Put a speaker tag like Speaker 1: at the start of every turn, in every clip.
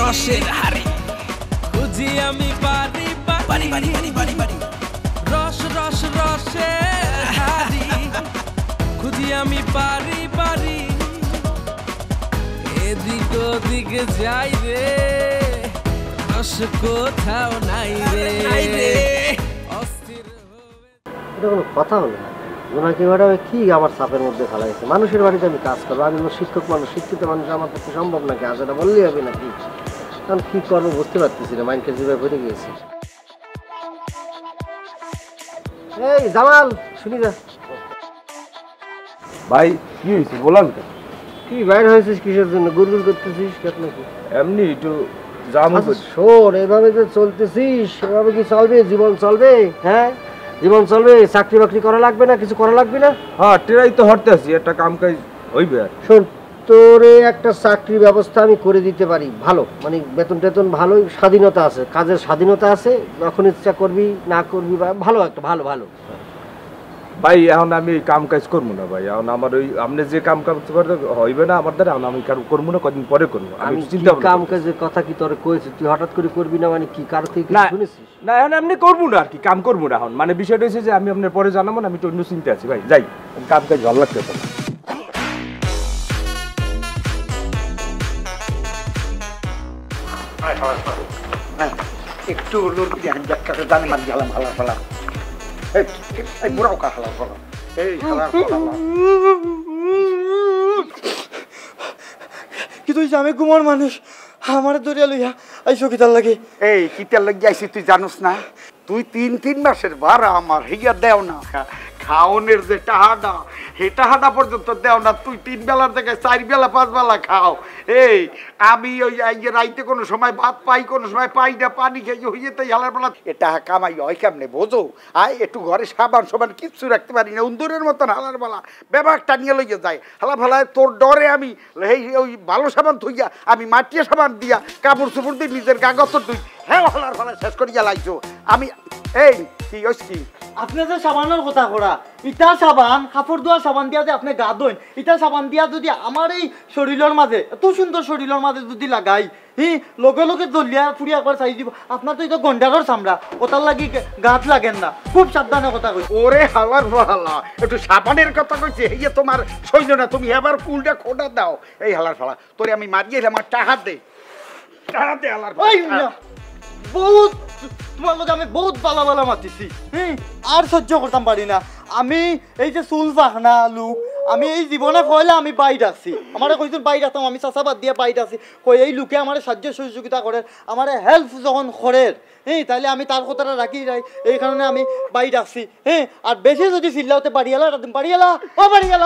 Speaker 1: রসের হাড়ি খুঁজি আমি বাড়ি বাড়ি বাড়ি বাড়ি বাড়ি বাড়ি রস রস রসের হাড়ি খুঁজি আমি বাড়ি বাড়ি এদিক ওদিকে যাই রে রস কোথাও নাই রে অস্থির
Speaker 2: এটা কোনো কথা হলো না জোনাকি ম্যাডাম কি আমার চাপের মধ্যে ফেলাইছে মানুষের বাড়িতে আমি কাজ করবো আমি শিক্ষক মানুষ শিক্ষিত মানুষ আমার পক্ষে সম্ভব নাকি আজ এটা বললেই হবে নাকি কারণ কি করবো বুঝতে পারতেছি না মাইন্ডকে যেভাবে ভরে গিয়েছি এই জামাল শুনি যা
Speaker 3: ভাই কি হয়েছে বললাম তো
Speaker 2: কি বাইরে হয়েছিস কিসের জন্য গুড়গুড় করতেছিস কেন নাকি
Speaker 3: এমনি একটু জাম
Speaker 2: শোন এভাবে যে চলতেছিস এভাবে কি চলবে জীবন চলবে হ্যাঁ জীবন চলবে চাকরি বাকরি করা লাগবে না কিছু করা লাগবে না
Speaker 3: হ্যাঁ ট্রাই তো হরতে আছি একটা কাম কাজ হইবে আর
Speaker 2: শোন তোরে একটা চাকরি ব্যবস্থা আমি করে দিতে পারি ভালো মানে বেতন টেতন ভালোই স্বাধীনতা আছে কাজের স্বাধীনতা আছে যখন ইচ্ছা করবি না করবি বা ভালো একটা ভালো ভালো
Speaker 3: ভাই এখন আমি কাম কাজ করবো না ভাই এখন আমার ওই আপনি যে কাম কাজ করতে হইবে না আমার দ্বারা আমি করবো না কদিন পরে করবো
Speaker 2: আমি চিন্তা কাম কাজের কথা কি তোরে কইছি তুই হঠাৎ করে করবি না মানে কি কার থেকে শুনেছিস
Speaker 3: না এখন এমনি করবো না আর কি কাম করবো না এখন মানে বিষয়টা হচ্ছে যে আমি আপনার পরে জানাবো না আমি তো অন্য চিন্তা আছি ভাই যাই কাম কাজ ভালো লাগছে তো
Speaker 4: একটু জানি মারি গেলাম হালা ফালা এই বুড়াও কা হালা ফালা এই হালা
Speaker 5: কি তুই আমি গুমার মানুষ আমার দরিয়া লইয়া আইসো কি তার লাগে
Speaker 4: এই কিতার লাগি আইছি তুই জানোস না তুই 3 মাসের ভাড়া আমার হইয়া দেও না খাওনের যে টাহাটা হে টাহাটা পর্যন্ত দেও না তুই 3 বেলার থেকে 4 বেলা 5 বেলা খাও এই আমি ওই রাইতে কোনো সময় ভাত পাই কোনো সময় পাই না পানি খেয়ে হইয়ে তাই হালার বেলা এটা কামাই হয় কেমনে বোঝো আয় একটু ঘরে সাবান সাবান কিচ্ছু রাখতে পারি না উন্দরের মতন হালার বেলা ব্যাপারটা নিয়ে লইয়ে যায় হালা ফালায় তোর ডরে আমি এই ওই ভালো সাবান থইয়া আমি মাটিয়া সাবান দিয়া কাপড় চোপড় দিয়ে নিজের কাগজ তুই হ্যাঁ হালার ফালা শেষ করিয়া লাইছো আমি এই কি হইছ কি
Speaker 5: আপনি যে সাবানের কথা করা ইটা সাবান কাপড় ধোয়া সাবান দিয়া যে আপনি গা ধোন ইটা সাবান দিয়া যদি আমার এই শরীরের মাঝে এত সুন্দর শরীরের মাঝে যদি লাগাই লগে লগে দলিয়া ফুড়ি একবার চাই দিব আপনার তো এটা গন্ডারের চামড়া ওটার লাগি গাছ লাগেন না খুব সাবধানে কথা কই
Speaker 4: ওরে হালার ফালা একটু সাবানের কথা কইছে এই যে তোমার সৈন্য না তুমি এবার কুলটা খোটা দাও এই হালার ফালা তোরে আমি মারিয়ে আমার টাকা দে হালার ফালা
Speaker 5: বহুত তোমার লোক আমি বহুত বালা বালা মাতিছি আর সহ্য করতাম পারি না আমি এই যে চুল পাখনা লুক আমি এই জীবনে কইলে আমি বাইরে আছি আমার কইছেন বাইরে আসতাম আমি চাষাবাদ দিয়ে বাইরে আছি কই এই লোকে আমার সাহায্য সহযোগিতা করে আমার হেল্প যখন করে তাইলে আমি তার কথাটা রাখি যাই এই কারণে আমি বাইরে আসছি আর বেশি যদি চিল্লাতে বাড়িয়ালা বাড়িয়ালা ও বাড়িয়ালা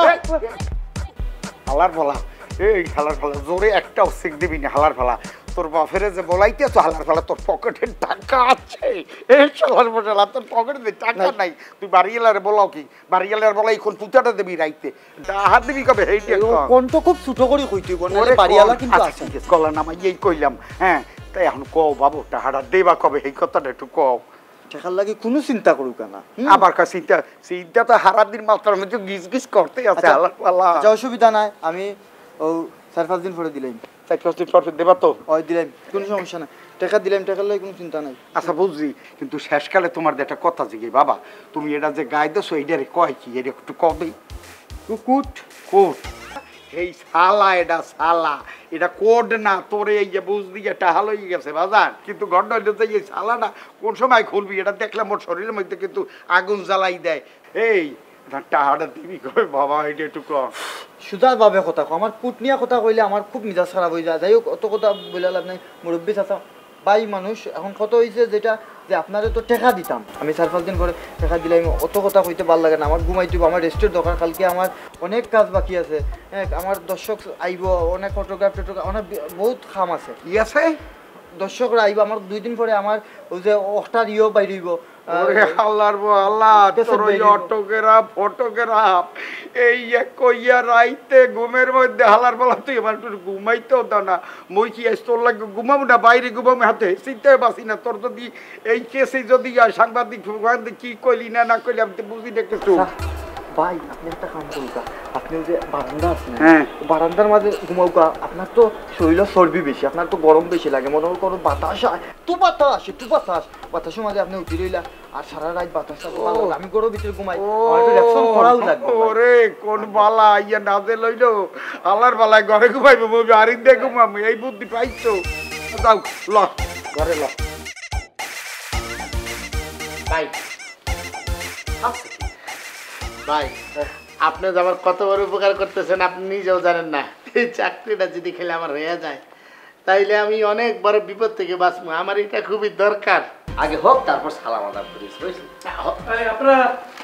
Speaker 4: হালার ফালা এই হালার ফালা জোরে একটাও শিখ দিবি না হালার ফালা তোর বাপের যে বলাইতে তো হালার ফালা তোর পকেটে টাকা আছে এই শালার বসালা তোর পকেটে টাকা নাই তুই বাড়িয়ালারে বলাও কি বাড়িয়ালার বলাই কোন পুতাটা দিবি রাইতে হাত দিবি কবে এইটা
Speaker 5: কোনটা খুব ছোট করে কইতে বলে বাড়িয়ালা কিন্তু আছে
Speaker 4: গলা নামাই এই কইলাম হ্যাঁ তাই এখন কও বাবু টাকাটা দেবা কবে এই কথাটা একটু কও
Speaker 5: টাকার লাগে কোনো চিন্তা করুক না
Speaker 4: আমার কাছে চিন্তা চিন্তা তো হারার দিন মাত্রার মধ্যে গিজ গিজ করতে আছে হালার ফালা
Speaker 5: অসুবিধা নাই আমি ও 4-5 দিন পরে দিলাম
Speaker 4: 4-5 দিন পরে দেবা তো
Speaker 5: ওই দিলাম কোনো সমস্যা নাই টাকা দিলাম টাকার লাগে কোনো চিন্তা নাই
Speaker 4: আচ্ছা বুঝছি কিন্তু শেষকালে তোমার একটা কথা জিজ্ঞেস বাবা তুমি এটা যে গায়ে দেছো এইটারে কয় কি এটা একটু কবে কুট কোট এই শালা এটা শালা এটা কোড না তোরে এই যে বুঝলি এটা হাল হয়ে গেছে বাজার কিন্তু গন্ড হইলে এই শালাটা কোন সময় খুলবি এটা দেখলে মোর শরীরের মধ্যে কিন্তু আগুন জ্বালাই দেয় এই টাহাটা দিবি কবে বাবা এটা একটু কম
Speaker 5: সুদার ভাবে কথা আমার কুট নিয়ে কথা কইলে আমার খুব মিজাজ খারাপ হয়ে যায় যাই হোক অত কথা বলে লাভ নাই মুরব্বী চাচা বাই মানুষ এখন কত হয়েছে যেটা যে আপনারে তো টাকা দিতাম আমি 4-5 দিন পরে টাকা দিলাম অত কথা কইতে ভালো লাগে না আমার ঘুমাইতে আমার রেস্টের দরকার কালকে আমার অনেক কাজ বাকি আছে হ্যাঁ আমার দর্শক আইব অনেক ফটোগ্রাফ অনেক বহুত কাম আছে
Speaker 4: ই আছে
Speaker 5: দর্শকরা আইব আমার 2 দিন পরে আমার ওই যে অষ্টার বাইরিব
Speaker 4: ওরে আল্লাহর আল্লাহ তোর ওই অটোগ্রাফ ফটোগ্রাফ এই কইয়া রাইতে ঘুমের মধ্যে হালার বলা তুই আমার একটু ঘুমাইতেও দাও না মই কি তোর লাগে ঘুমাবো না বাইরে ঘুমাবো হাতে চিন্তায় বাসি না তোর যদি এই কেসে যদি সাংবাদিক কি কইলি না কইলি আমি তো বুঝি দেখতেছু
Speaker 5: ভাই আপনি একটা কাম করুন আপনি ওই যে বারান্দা আছে না
Speaker 4: হ্যাঁ
Speaker 5: বারান্দার মাঝে ঘুমাও আপনার তো শরীর চর্বি বেশি আপনার তো গরম বেশি লাগে মনে হয় কোনো বাতাস একটু বাতাসের মাঝে আপনি উঠে রইলা আর সারা রাত বাতাসটা ভালো লাগে আমি গরম ভিতরে ঘুমাই আমার একটু রেকশন করাও লাগবে
Speaker 4: ওরে কোন বালা ইয়া নাজে লইলো আল্লাহর বালায় ঘরে ঘুমাইবো মুভি আরিন দিয়ে ঘুমাবো এই বুদ্ধি পাইছো যাও ল ঘরে ল
Speaker 2: ভাই ভাই আপনি যে আমার কত বড় উপকার করতেছেন আপনি নিজেও জানেন না। এই চাকরিটা যদি খেলে আমার হয়ে যায় তাইলে আমি অনেক বড় বিপদ থেকে বাঁচবো, আমার এটা খুবই দরকার। আগে হোক তারপর সালাম আদাব করিস বুঝলি।
Speaker 1: আপনারা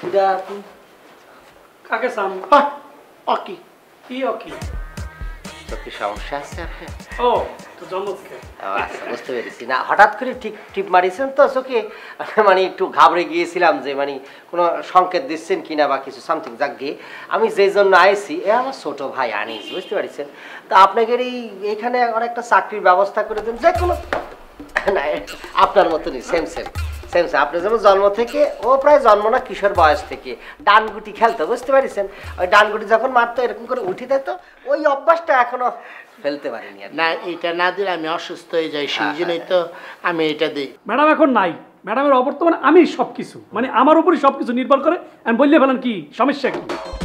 Speaker 1: কাকে চান?
Speaker 2: অকি
Speaker 1: কি অকি?
Speaker 2: কি সমস্যা আছে আপনার?
Speaker 1: ও তো জন্ম থেকে।
Speaker 2: আচ্ছা বুঝতে পেরেছি। না হঠাৎ করে ঠিক টিপ মারিয়েছেন তো চোখে, মানে একটু ঘাবড়ে গিয়েছিলাম যে মানে কোনো সংকেত দিচ্ছেন কিনা বা কিছু সামথিং যাক গিয়ে আমি যেই জন্য আইছি এ আমার ছোট ভাই আনিস, বুঝতে পারছেন। তো আপনাকে এইখানে আর একটা চাকরির ব্যবস্থা করে দেন যে কোনো, না আপনার মতনই সেম সেম সেম সেম আপনার যেমন জন্ম থেকে ও প্রায় জন্ম না কিশোর বয়স থেকে ডানগুটি খেলতো, বুঝতে পারছেন। ওই ডানগুটি যখন মারতো এরকম করে উঠে দিত, ওই অভ্যাসটা এখনো ফেলতে পারিনি। না এটা না দিলে আমি অসুস্থ হয়ে যাই, সেই জন্যই তো আমি এটা দিই।
Speaker 1: ম্যাডাম এখন নাই, ম্যাডামের অবর্তমানে আমি সবকিছু, মানে আমার উপরই সবকিছু নির্ভর করে। আমি বললে ফেলেন কি সমস্যা কি?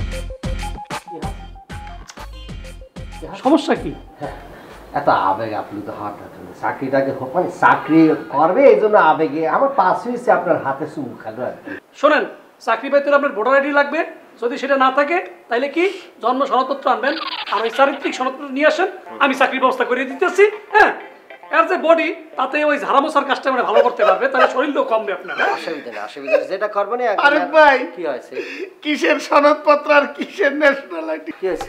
Speaker 1: সমস্যা কি?
Speaker 2: এত আবেগ আপনি তো হঠাৎ চাকরিটাকে মানে চাকরি করবে এই জন্য আবেগে আমার পাস হয়েছে আপনার হাতে চুমু খালো আর কি।
Speaker 1: শোনেন, চাকরি পাইতে হলে আপনার ভোটার আইডি লাগবে, যদি সেটা না থাকে তাহলে কি জন্ম সনদপত্র আনবেন আর ওই চারিত্রিক সনদপত্র নিয়ে আসেন, আমি চাকরির ব্যবস্থা করে দিতেছি। হ্যাঁ, এর যে বডি তাতে ওই ঝাড়ামোছার কাজটা মানে ভালো করতে পারবে, তাহলে শরীরও কমবে আপনার।
Speaker 2: অসুবিধা নেই, অসুবিধা নেই, যেটা করবেন।
Speaker 4: আরে ভাই
Speaker 2: কি হয়েছে?
Speaker 4: কিসের সনদপত্র আর কিসের ন্যাশনালিটি?
Speaker 2: কি হয়েছে?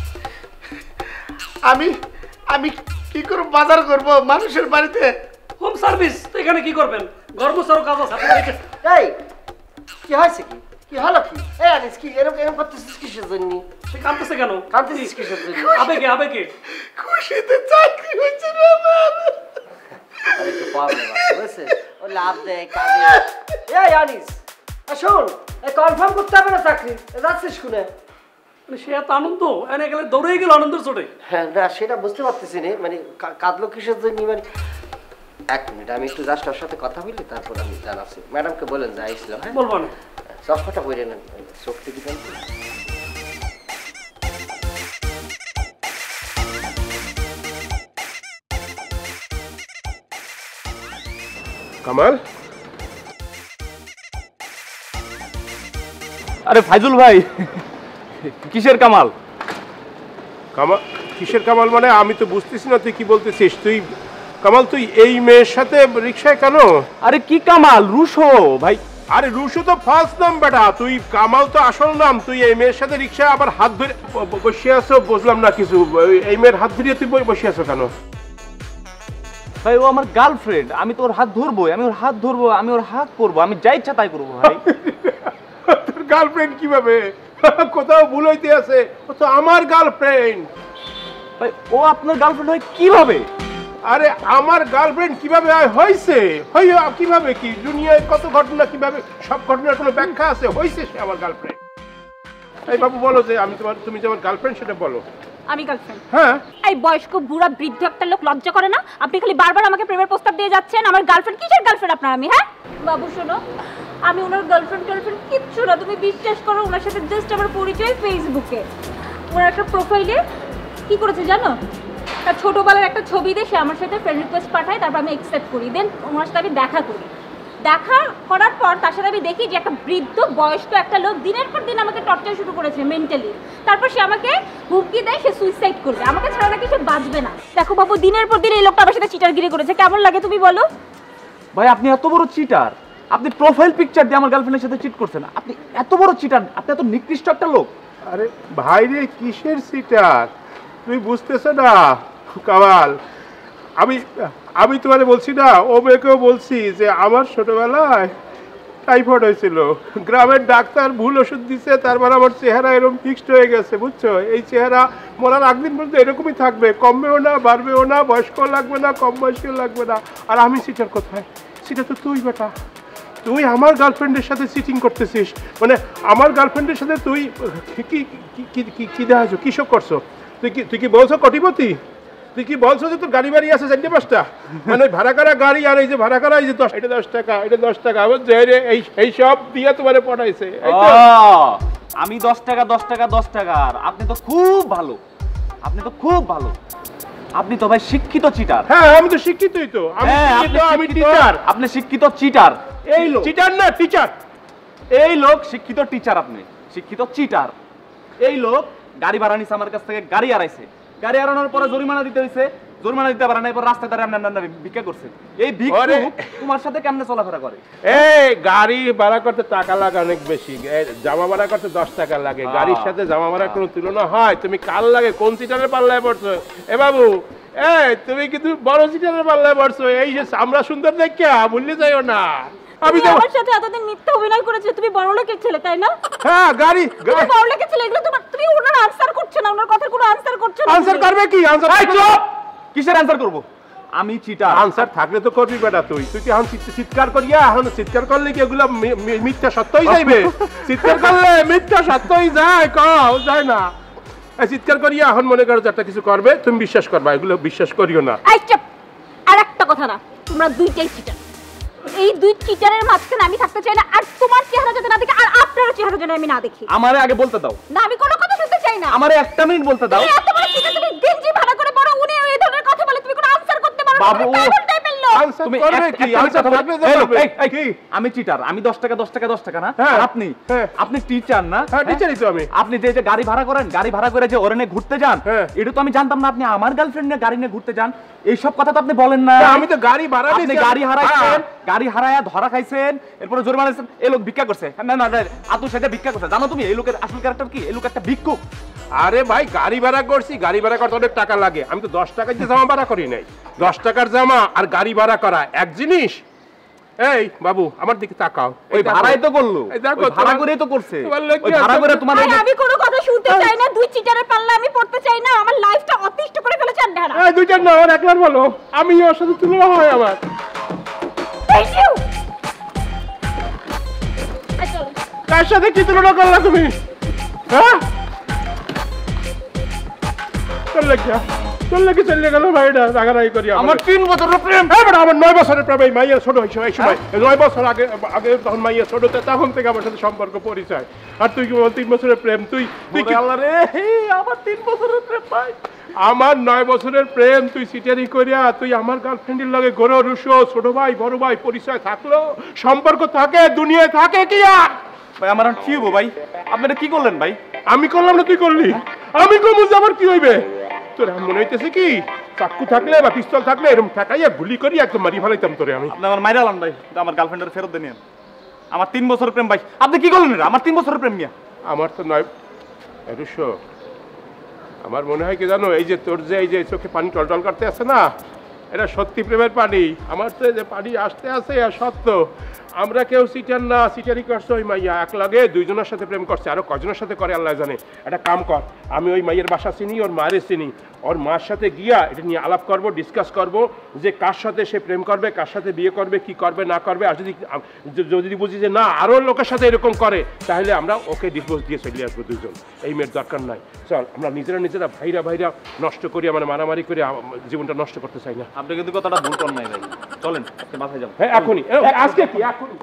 Speaker 4: আমি আমি কি করে বাজার করব মানুষের বাড়িতে?
Speaker 1: হোম সার্ভিস তো এখানে কি করবেন? গর্ভচারও কাজ আছে।
Speaker 2: এই কি হয়েছে? কি কি হলো? কি এই আনিস কি এরকম এরকম করতেছিস কিসের জন্য?
Speaker 1: সে কাঁদতেছে কেন?
Speaker 2: কাঁদতেছিস কিসের জন্য?
Speaker 1: আবেগে আবেগে।
Speaker 4: খুশিতে চাকরি হয়েছে রে আমার।
Speaker 2: আরে তো প্রবলেম আছে বুঝছে, ও লাভ দেয় কাজে। এই আনিস শোন, এই কনফার্ম করতে হবে না চাকরি, যাচ্ছিস শুনে।
Speaker 1: মানে সে এত আনন্দ, এনে গেলে দৌড়ে গেল আনন্দের চোটে।
Speaker 2: হ্যাঁ না সেটা বুঝতে পারতেছি না, মানে কাঁদলো কিসের জন্য? মানে এক মিনিট আমি একটু জাস্ট ওর সাথে কথা বলি, তারপর আমি জানাচ্ছি। ম্যাডামকে বলেন যে আইসলাম। হ্যাঁ
Speaker 1: বলবো না,
Speaker 2: চশমাটা বইরে নেন, চোখটা দিবেন।
Speaker 6: কামাল, আরে ফাইজুল ভাই, কিসের কামাল? কামাল কিসের কামাল মানে আমি তো বুঝতেছি না তুই কি বলতেছিস। তুই কামাল তুই এই মেয়ের সাথে রিক্সায় কেন? আরে কি কামাল? রুশো ভাই। আরে রুশো তো ফালস নাম বেটা, তুই কামাল তো আসল নাম। তুই এই মেয়ের সাথে রিক্সায় আবার হাত ধরে বসে আছো, বুঝলাম না কিছু। এই মেয়ের হাত ধরিয়ে তুই বসে আছো কেন?
Speaker 7: ভাই ও আমার গার্লফ্রেন্ড, আমি তো ওর হাত ধরবো, আমি ওর হাত ধরবো, আমি ওর হাত করবো, আমি যা ইচ্ছা তাই করবো ভাই।
Speaker 6: তোর গার্লফ্রেন্ড কিভাবে? কোথাও ভুল হইতে আছে, ও তো আমার গার্লফ্রেন্ড।
Speaker 7: ভাই ও আপনার গার্লফ্রেন্ড হয় কিভাবে?
Speaker 6: আরে আমার গার্লফ্রেন্ড কিভাবে হয়েছে? কিভাবে? কি দুনিয়ায় কত ঘটনা, কিভাবে সব ঘটনার কোনো ব্যাখ্যা আছে? হয়েছে সে আমার গার্লফ্রেন্ড। এই বাবু বলো যে তুমি যে আমার গার্লফ্রেন্ড সেটা বলো।
Speaker 8: আমি গার্লফ্রেন্ড?
Speaker 6: হ্যাঁ।
Speaker 8: এই বয়স্ক বুড়া বৃদ্ধ একটা লোক লজ্জা করে না? আপনি খালি বারবার আমাকে প্রেমের প্রস্তাব দিয়ে যাচ্ছেন। আমার গার্লফ্রেন্ড কিসের গার্লফ্রেন্ড আপনার আমি? হ্যাঁ বাবু শোনো, আমি ওনার গার্লফ্রেন্ড কিচ্ছু না, তুমি বিশ্বাস করো। ওনার সাথে জাস্ট আমার পরিচয় ফেসবুকে। ওনার একটা প্রোফাইলে কি করেছে জানো? তার ছোটোবেলার একটা ছবি দিয়ে সে আমার সাথে ফ্রেন্ড রিকোয়েস্ট পাঠায়, তারপর আমি অ্যাকসেপ্ট করি। দেন ওনার সাথে আমি দেখা করি। দেখা করার পর তার সাথে আমি দেখি যে একটা বৃদ্ধ বয়স্ক একটা লোক দিনের পর দিন আমাকে টর্চার শুরু করেছে মেন্টালি। তারপর সে আমাকে হুমকি দেয় সে সুইসাইড করবে, আমাকে ছাড়া নাকি সে বাঁচবে না। দেখো বাবু, দিনের পর দিন এই লোকটা আমার সাথে চিটারগিরি করেছে। কেমন লাগে তুমি বলো?
Speaker 7: ভাই আপনি এত বড় চিটার, আপনি প্রোফাইল পিকচার দিয়ে আমার গার্লফ্রেন্ডের সাথে চিট করছেন। আপনি এত বড় চিটার, আপনি এত নিকৃষ্ট একটা লোক।
Speaker 6: আরে ভাই রে, কিসের সিটার? তুই বুঝতেছ না কামাল? আমি তোমারে বলছি না, ও মেয়েকেও বলছি যে আমার ছোটবেলায় টাইফয়েড হয়েছিল, গ্রামের ডাক্তার ভুল ওষুধ দিচ্ছে, তারপর আমার চেহারা এরকম ফিক্সড হয়ে গেছে, বুঝছো? এই চেহারা মরার আগদিন পর্যন্ত এরকমই থাকবে, কমবেও না বাড়বেও না, বয়স্ক লাগবে না কম বয়স্ক লাগবে না। আর আমি সিটার কোথায়? সেটা তো তুই বেটা, তুই আমার গার্লফ্রেন্ডের সাথে চিটিং করতেছিস, মানে আমার গার্লফ্রেন্ডের সাথে তুই কি কি দেখাছো, কি সব করছো? তুই কি বলছো কোটিপতি? তুই কি বলছো যে তোর গাড়ি বাড়ি আছে 4-5টা, মানে ভাড়া করা গাড়ি, আর এই যে ভাড়া করা এই যে 10 টাকা, এটা 10 টাকা, এই সব দিয়ে তোমারে পড়াইছে।
Speaker 7: আমি 10 টাকা 10 টাকা 10 টাকা, আর আপনি তো খুব ভালো, আপনি তো খুব ভালো, আপনি তো ভাই শিক্ষিত চিটার।
Speaker 6: হ্যাঁ আমি তো শিক্ষিতই তো, আমি টিচার।
Speaker 7: আপনি শিক্ষিত চিটার। এই লোক
Speaker 6: চিটার না টিচার,
Speaker 7: এই লোক শিক্ষিত টিচার, আপনি শিক্ষিত চিটার। এই লোক গাড়ি ভাড়া নিছে আমার কাছ থেকে, গাড়ি হারাইছে, গাড়ি হারানোর পরে জরিমানা দিতে হইছে, জরিমানা দিতে পারে না, এরপর রাস্তায় দাঁড়িয়ে আপনার ভিক্ষা করছে। এই ভিক্ষুক তোমার সাথে কেমনে চলাফেরা করে?
Speaker 6: এই গাড়ি ভাড়া করতে টাকা লাগে অনেক বেশি, জামা ভাড়া করতে 10 টাকা লাগে, গাড়ির সাথে জামা ভাড়ার কোনো তুলনা হয়? তুমি কাল লাগে কোন সিটারের পাল্লায় পড়ছো? এ বাবু, তুমি কিন্তু বড় সিটারের পাল্লায় পড়ছো। এই যে আমরা সুন্দর দেখে ভুললে যাইও না। আমি তো
Speaker 8: আমার সাথে এতদিন মিথ্যা অভিনয় করেছে, তুমি বড়লোকের ছেলে তাই না?
Speaker 6: হ্যাঁ গাড়ি
Speaker 8: বড়লোকের ছেলে, এগুলো তুমি ওনার আনসার করছো না, ওনার কথার কোনো আনসার করছো না।
Speaker 6: আনসার করবে কি? আনসার
Speaker 7: কিসের আনসার করব? আমি চিটার।
Speaker 6: আনসার থাকলে তো করবি বেটা, তুই কি এখন চিৎকার করিয়া, এখন চিৎকার করলে কি এগুলো মিথ্যা সত্যই যাইবে? চিৎকার করলে মিথ্যা সত্যই যায়, যায় না। চিৎকার করিয়া এখন মনে করো একটা কিছু করবে, তুমি বিশ্বাস করবা, এগুলো বিশ্বাস করিও না।
Speaker 8: আর একটা কথা না, তোমরা দুইটাই চিটার। এই দুই চিটারের মাঝখানে আমি থাকতে চাই না, আর তোমার চেহারা যাতে না দেখি, আর আপনার চেহারা যেন আমি না দেখি।
Speaker 7: আমারে আগে বলতে দাও।
Speaker 8: না, আমি কোনো কথা শুনতে চাই না।
Speaker 7: আমারে একটা মিনিট বলতে দাও।
Speaker 8: এত বড় চিটার, তুমি গেঞ্জি ভাড়া করে পড়ো, উনি এই ধরনের কথা বলে তুমি কোনো আনসার করতে পারো না।
Speaker 7: বাবু,
Speaker 6: তুমি করবে কি? আনসার থাকলে যাবে।
Speaker 7: আমি চিটার, আমি 10 টাকা 10 টাকা 10 টাকা না। আপনি টিচার না?
Speaker 6: হ্যাঁ টিচারই তো আমি।
Speaker 7: আপনি যে গাড়ি ভাড়া করেন, গাড়ি ভাড়া করে যে ওরেনে ঘুরতে যান, এটা তো আমি জানতাম না। আপনি আমার গার্লফ্রেন্ড নিয়ে গাড়ি নিয়ে ঘুরতে যান, এইসব কথা তো আপনি বলেন না।
Speaker 6: আমি তো গাড়ি ভাড়া দিছি।
Speaker 7: আপনি গাড়ি হারাইছেন, গাড়ি হারায়া ধরা খাইছেন, এরপরে জরিমানা দিয়েছেন। এই লোক ভিক্ষা করছে। না না, আতু সেটা ভিক্ষা করছে। জানো তুমি এই লোকের আসল ক্যারেক্টার কি? এই লোক একটা ভিক্ষুক।
Speaker 6: আরে ভাই, গাড়ি ভাড়া করছি, গাড়ি ভাড়া করতে অনেক টাকা লাগে। আমি তো 10 টাকার যে জামা ভাড়া করি নাই। 10 টাকার জামা আর গাড়ি ভাড়া করা এক জিনিস। এই বাবু, আমার দিকে তাকাও।
Speaker 7: ওই ভাড়াই তো করলো,
Speaker 6: এই দেখো
Speaker 7: ভাড়া করেই তো করছে। ওই ভাড়া করে তোমার
Speaker 8: আমি কোনো কথা শুনতে চাই না, দুই চিটারের পাল্লা আমি পড়তে চাই না। আমার লাইফটা অতিষ্ঠ করে ফেলেছে আন্ডারা।
Speaker 6: এই দুইটার না, আর একবার বলো, আমি ওর সাথে তুলনা হয় আমার।
Speaker 8: Thank you.
Speaker 6: কার সাথে কি তুলনা করলা তুমি? হ্যাঁ চললে কি চলে গেল ভাইটা, রাগারাগি করি।
Speaker 7: আমার 3 বছরের প্রেম।
Speaker 6: আমার 9 বছরের প্রেম। মাইয়া ছোট হয়েছে এই সময়, 9 বছর আগে তখন মাইয়া ছোট, তখন থেকে আমার সাথে সম্পর্ক পরিচয়। আর তুই কি বল 3 বছরের প্রেম? তুই
Speaker 7: আল্লাহ রে, আমার 3 বছরের প্রেম ভাই।
Speaker 6: আমার 9 বছরের প্রেম তুই সিটারি করিয়া তুই আমার গার্লফ্রেন্ডের লগে গড়ে রুশো, ছোট ভাই বড় ভাই পরিচয় থাকলো, সম্পর্ক থাকে, দুনিয়ায় থাকে কি আর?
Speaker 7: ভাই আমার কি হবো ভাই? আপনারা কি করলেন ভাই?
Speaker 6: আমি করলাম না, তুই করলি। আমি কমু যে আমার কি হইবে? তোর মনে হইতেছে কি চাকু থাকলে বা পিস্তল থাকলে এরকম ঠেকাইয়া গুলি করি একদম মারি ফেলাইতাম তোরে আমি।
Speaker 7: আপনি আমার মাইরা আলাম ভাই, আমার গার্লফ্রেন্ডের ফেরত দেন। আমার 3 বছরের প্রেম ভাই, আপনি কি করলেন? আমার 3 বছরের প্রেম নিয়ে
Speaker 6: আমার তো নয়। রুশো, আমার মনে হয় কি জানো, এই যে তোর যে এই যে চোখে পানি টলটল করতে আছে না, এটা সত্যি প্রেমের পানি। আমার তো যে পানি আসতে আসে আর সত্য। আমরা কেউ সিটার না, সিটারি করছে ওই মাইয়া এক লাগে 2 জনের সাথে প্রেম করছে, আরো কজনের সাথে করে আল্লাহ জানে। একটা কাম কর, আমি ওই মাইয়ের বাসা চিনি, ওর মায়ের চিনি, ওর মার সাথে গিয়া এটা নিয়ে আলাপ করব, ডিসকাস করব যে কার সাথে সে প্রেম করবে, কার সাথে বিয়ে করবে, কি করবে না করবে। আর যদি বুঝি যে না আরও লোকের সাথে এরকম করে, তাহলে আমরা ওকে ডিভোর্স দিয়ে চলে আসবো 2 জন। এই মেয়ের দরকার নাই। চল আমরা নিজেরা ভাইরা নষ্ট করি, মানে মারামারি করে জীবনটা নষ্ট করতে চাই না।
Speaker 7: আপনি কিন্তু কথাটা ভুল করেন নাই ভাই। চলেন আজকে বাসায় যাবো।
Speaker 6: হ্যাঁ এখনই, আজকে কি এখনই।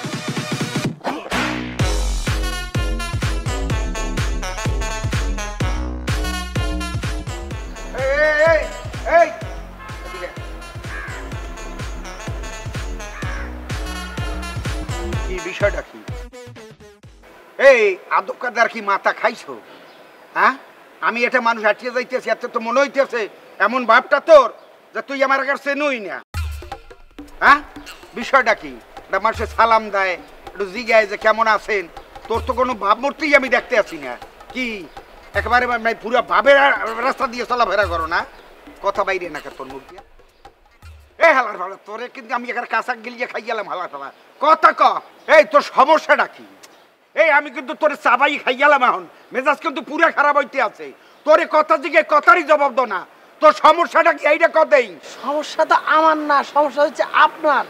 Speaker 4: কি বিষয়টা কি? এই আদব কাদার কি মাথা খাইছো? হ্যাঁ, আমি এটা মানুষ হাঁটিয়ে যাইতেছি, এত তো মনে হইতেছে এমন ভাবটা তোর যে তুই আমার কাছে নই না। হ্যাঁ, বিষয়টা কি? এটা মানুষের সালাম দেয়, একটু জিগায় যে কেমন আছেন। তোর তো কোনো ভাবমূর্তি আমি দেখতে আছি না। কি একেবারে পুরো ভাবের রাস্তা দিয়ে চলাফেরা করো না, কথা বাইরে না তোর মুখ দিয়ে। এই হালার ভালো তোরে কিন্তু আমি এখানে কাঁচা গিলিয়ে খাই গেলাম। হালার ফালা কথা ক। এই তোর সমস্যাটা কি? এই আমি কিন্তু তোরে চাবাই খাই গেলাম, এখন মেজাজ কিন্তু পুরো খারাপ হইতে আছে। তোরে কথা জিগে কথারই জবাব দো না। তোর সমস্যাটা কি এইটা কতেই?
Speaker 2: সমস্যা তো আমার না, সমস্যা হচ্ছে আপনার।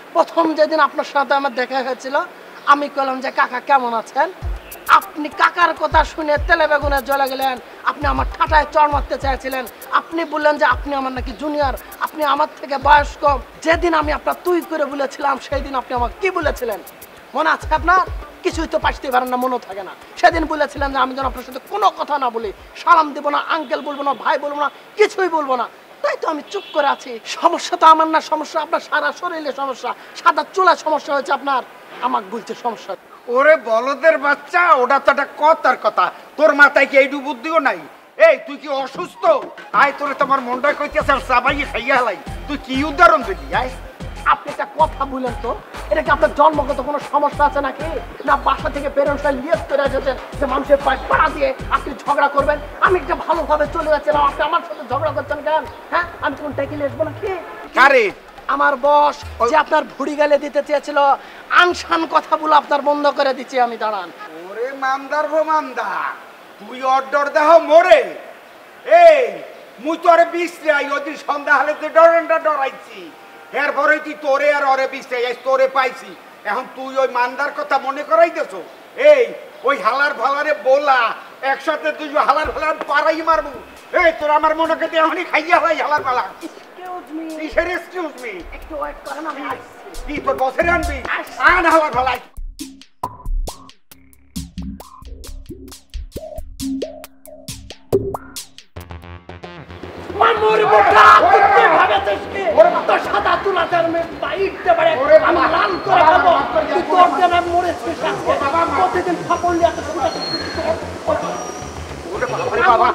Speaker 9: প্রথম যেদিন আপনার সাথে আমার দেখা হয়েছিল আমি বললাম যে কাকা কেমন আছেন, আপনি কাকার কথা শুনে তেলে বেগুনে জ্বলে গেলেন। আপনি আমার ঠাটায় চড় মারতে চাইছিলেন। আপনি বললেন যে আপনি আমার নাকি জুনিয়র, আপনি আমার থেকে বয়স কম। যেদিন আমি আপনার তুই করে বলেছিলাম সেই দিন আপনি আমাকে কি বলেছিলেন মনে আছে আপনার? কিছুই তো পাইতে পারেন না, মনে থাকে না। সেদিন বলেছিলেন যে আমি যেন আপনার সাথে কোনো কথা না বলি, সালাম দেব না, আঙ্কেল বলবো না, ভাই বলবো না, কিছুই বলবো না। তাই তো আমি চুপ করে আছি। সমস্যা তো আমার না, সমস্যা আপনার সারা শরীরে সমস্যা, সাদা চুলা সমস্যা হয়েছে আপনার, আমাকে বলছে সমস্যা।
Speaker 4: ওরে বলদের বাচ্চা, ওটা তো একটা কথার কথা, তোর মাথায় কি এইটু বুদ্ধিও নাই? এই তুই কি অসুস্থ? আয় তোরে তোমার মনটা কইতেছে আর চাবাইয়ে খাইয়া হালাই, তুই কি উদাহরণ দিবি? আয়
Speaker 9: আপনি একটা কথা বলেন তো, এটা কি আপনার জন্মগত কোনো সমস্যা আছে নাকি, না বাসা থেকে পেরেন্টসরা লিয়েস করে এসেছেন যে মানুষের পায়ে পাড়া দিয়ে আপনি ঝগড়া করবেন? আমি একটা ভালোভাবে চলে যাচ্ছিলাম, আপনি আমার সাথে ঝগড়া করছেন কেন? হ্যাঁ, আমি কোন টাইকেলে আসবো নাকি?
Speaker 4: কারে?
Speaker 9: আমার বস যে আপনার ভুড়ি গালে দিতে চেয়েছিল, আনসান কথা বলে আপনার বন্ধ করে দিচ্ছি আমি। দাঁড়ান।
Speaker 4: ওরে মামদার গো মামদা, তুই অর্ডার দেহ মোরে। এই মুই তোরে বিশ্রাই ওদিন সন্ধ্যা হলে তো ডরাইছি, এরপরে তুই তোরে আর ওরে বিশ্রাই তোরে পাইছি। এখন তুই ওই মান্দার কথা মনে করাইতেছ? এই ওই হালার ভালারে বলা একসাথে তুই হালার ভালার পাড়াই মারবো। এই তোর আমার মনে করতে এখনই খাইয়া হয় হালার পালা। এক্সকিউজ মি,
Speaker 9: একটু ওয়েট করেন, আমি আসছি।
Speaker 4: কি তোর বসের আনবি? আন হালার ভালাই।
Speaker 9: মামুর মোটা তুই কি ভাবেছিস কি তোর সাদা তুলাতে আমি বাইটতে পারে আমি লাল করে খাবো? তুই তোর জন্য মরেছিস আজকে, প্রতিদিন ফাপড় নিয়ে এত শুরু
Speaker 4: ওরে বাবা রে বাবা।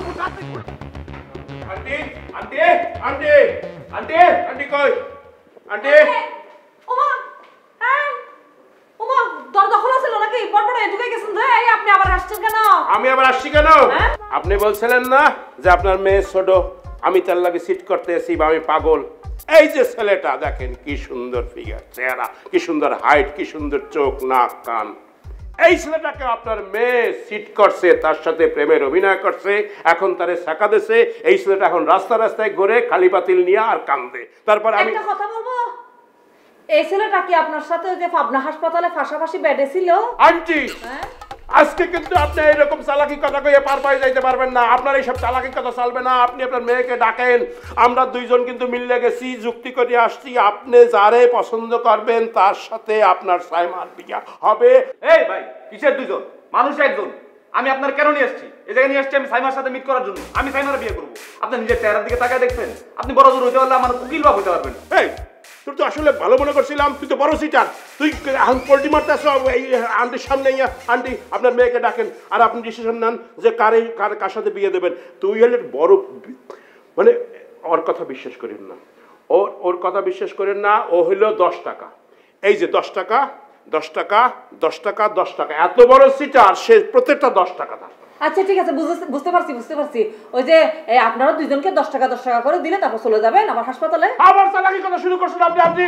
Speaker 6: Aunty aunty aunty aunty aunty কই? আন্টি
Speaker 8: ওমা, হ্যাঁ ওমা, দরজা খোলা ছিল নাকি? বড়বড় ঢুকে গেছেন যে, এই আপনি আবার আসছেন কেন?
Speaker 6: আমি আবার আসছি কেন?
Speaker 8: হ্যাঁ?
Speaker 6: আপনি বলছিলেন না যে আপনার মেয়ে ছোট, আমি তার লাগে সিট করতে এসি বা আমি পাগল। এই যে ছেলেটা দেখেন কি সুন্দর ফিগার, চেহারা কি সুন্দর, হাইট কি সুন্দর, চোখ নাক কান। এই ছেলেটাকে আপনার মেয়ে সিট করছে, তার সাথে প্রেমের অভিনয় করছে, এখন তারে শাখা দিছে। এই ছেলেটা এখন রাস্তা রাস্তায় ঘুরে খালি পাতিল নিয়ে আর কান্দে। তারপর আমি
Speaker 8: একটা কথা বলবো, এই ছেলেটা কি আপনার সাথে ওই যে পাবনা হাসপাতালে পাশাপাশি বেডে ছিল?
Speaker 6: আন্টি
Speaker 8: হ্যাঁ?
Speaker 6: আজকে কিন্তু আপনি এরকম চালাকি কথা কইয়ে পার পাই যাইতে পারবেন না। আপনার এইসব চালাকি কথা চলবে না। আপনি আপনার মেয়েকে ডাকেন, আমরা দুইজন কিন্তু মিলে গেছি, যুক্তি করে আসছি। আপনি যারে পছন্দ করবেন তার সাথে আপনার সাইমার বিয়া হবে।
Speaker 7: এই ভাই, কিসের দুজন? মানুষ একজন। আমি আপনার কেন নিয়ে আসছি? এই জায়গায় নিয়ে আসছি আমি সাইমার সাথে মিট করার জন্য। আমি সাইমার বিয়ে করবো। আপনি নিজের চেহারার দিকে তাকায় দেখছেন? আপনি বড় দূর হইতে পারলে আমার উকিল বাপ হইতে পারবেন।
Speaker 6: এই তোর তো আসলে ভালো মনে করছিলাম, তুই তো বড় সিটার। তুই এখন পোল্ট্রি মারতেছ এই আন্টির সামনে। আন্টি আপনার মেয়েকে ডাকেন আর আপনি ডিসিশন নেন যে কার সাথে বিয়ে দেবেন। তুই হলে বড়, মানে ওর কথা বিশ্বাস করেন না, ওর কথা বিশ্বাস করেন না। ও হইল 10 টাকা। এই যে 10 টাকা 10 টাকা 10 টাকা 10 টাকা, এত বড় সিটার, সে প্রত্যেকটা 10 টাকা তার।
Speaker 8: আচ্ছা ঠিক আছে, বুঝতে পারছি। ওই যে আপনারা দুইজনকে 10 টাকা করে দিলে তারপর চলে যাবেন আমার হাসপাতালে।
Speaker 6: আবার চালাকি কথা শুরু করছেন আপনি।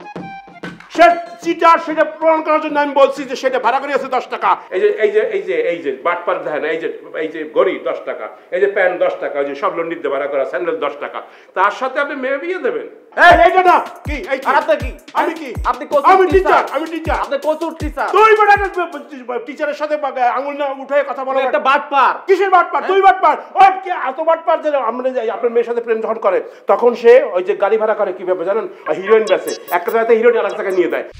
Speaker 6: সে চিটার, সেটা প্রমাণ করার জন্য আমি বলছি যে সেটা ভাড়া করে আছে 10 টাকা। এই যে বাটপার দেখেন, এই যে ঘড়ি 10 টাকা, এই যে প্যান্ট 10 টাকা, ওই যে সব লন্ডির দিয়ে ভাড়া করা স্যান্ডেল 10 টাকা, তার সাথে আপনি মেয়ে বিয়ে দেবেন? এইটা না কি? এই কি?
Speaker 7: আপনি কি?
Speaker 6: আমি কি?
Speaker 7: আপনি কোচুর
Speaker 6: আমি
Speaker 7: টিচার।
Speaker 6: টিচার।
Speaker 7: আপনি কোচুর টিচার।
Speaker 6: তুই বড় টিচারের সাথে আঙুল না উঠে কথা বলো।
Speaker 7: একটা বাটপার।
Speaker 6: কিসের বাটপার? তুই বাটপার। ওই কি এত বাটপার যে আমরা যাই আপনার মেয়ের সাথে প্রেম যখন করে তখন সে ওই যে গাড়ি ভাড়া করে কিভাবে জানেন? হিরোইন বেচে, একটা জায়গাতে হিরোইন আরেক জায়গায় নিয়ে দেয়।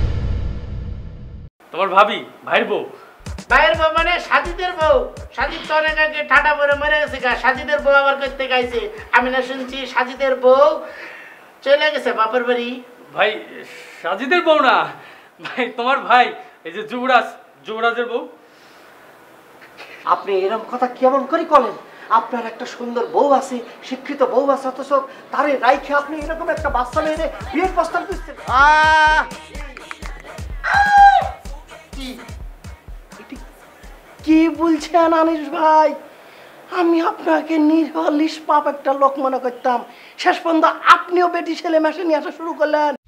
Speaker 1: তোমার ভাবি, ভাইয়ের বউ।
Speaker 10: ভাইয়ের বউ মানে সাজিদের বউ। সাজিদ তো অনেক আগে ঠাটা পরে মরে গেছে গা। সাজিদের বউ আবার করতে গাইছে। আমি না শুনছি সাজিদের বউ চলে গেছে বাপের বাড়ি।
Speaker 1: ভাই সাজিদের বউ না ভাই, তোমার ভাই এই যে যুবরাজের বউ।
Speaker 9: আপনি এরকম কথা কেমন করে বলেন? আপনার একটা সুন্দর বউ আছে, শিক্ষিত বউ আছে, অথচ তারে রাইখে আপনি এরকম একটা বাচ্চা মেয়ে বিয়ের প্রস্তাব দিচ্ছেন। কি বলছেন আনিস ভাই? আমি আপনাকে নির্লিশ পাপ একটা লোক মনে করতাম, শেষ পর্যন্ত আপনিও বেটি ছেলে মেশে নিয়ে আসা শুরু করলেন।